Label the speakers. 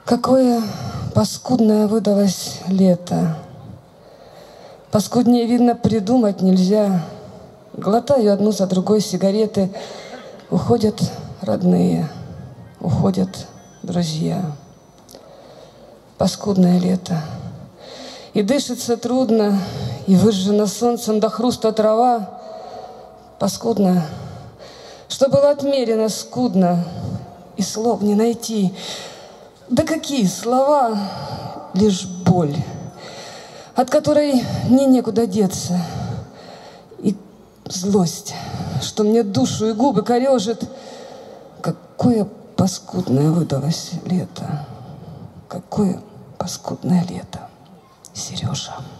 Speaker 1: Какое паскудное выдалось лето. Паскуднее, видно, придумать нельзя. Глотаю одну за другой сигареты. Уходят родные, уходят друзья. Паскудное лето. И дышится трудно, и выжжена солнцем до хруста трава. Паскудно, что было отмерено скудно, и слов не найти. Да какие слова, лишь боль, от которой мне некуда деться. И злость, что мне душу и губы корежит. Какое паскудное выдалось лето. Какое паскудное лето, Сережа.